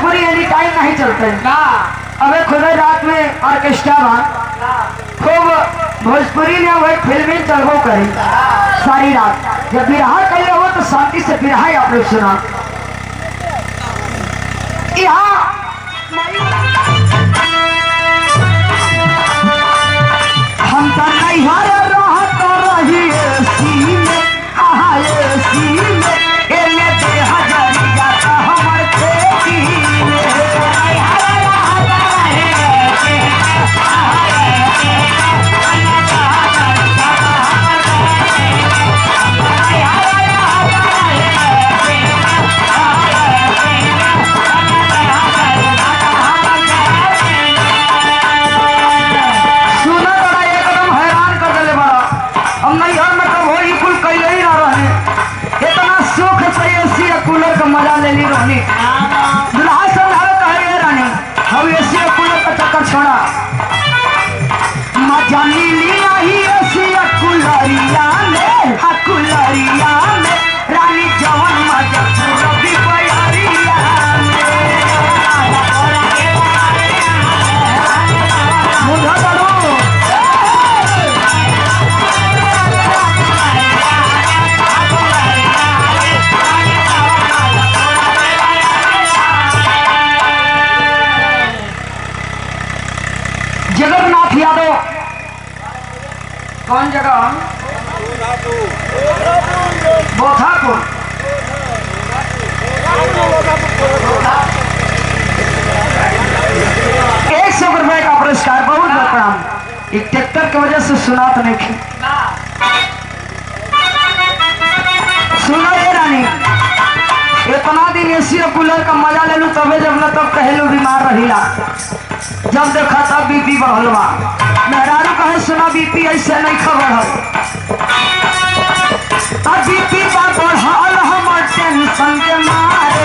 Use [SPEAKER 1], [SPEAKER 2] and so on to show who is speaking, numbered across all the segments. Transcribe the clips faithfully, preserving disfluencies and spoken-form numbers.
[SPEAKER 1] भोजपुरी एनी time नहीं चलते
[SPEAKER 2] ना
[SPEAKER 1] अबे खुद रात में ऑर्केस्ट्रा बा खूब भोजपुरी में वही फिल्में चलबो करी सारी रात। जब बिरहा कहे हो तो शांति से बिरहा ही आप लोग सुना। यहाँ हम तो नहीं हारे रहत रही एसी में आहा एसी में एले दे हजरिया का हमर खेती में नहीं हारे रहत रही आहा एसी मजा ले ली रोनी दुल्हा समझावे कहे रानी हम एसी कूलर का चक्कर छोड़ा मजा मिली आई एसी कूलरिया में हा कूलरिया में रानी जवन मजा पूरा भी बयारिया मुझे करो जगन्नाथ यादव कौन जगह बोथापुर एक सौ रुपए का पुरस्कार बहुत बहुत प्रणाम। एक ट्रैक्टर की वजह से सुना तो नहीं थी सुना ये रानी इतना दिन एसी कूलर का मजा ले लू तबे जब न तब कहलू बीमार रहीला जब देखा तब बीपी बढ़ल बा मेहरारू कहे सुना बीपी ऐसे नहीं खबर है अब बीपी बा बढ़ल हमर टेंशन के मारे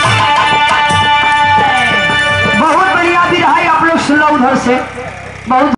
[SPEAKER 1] से बहुत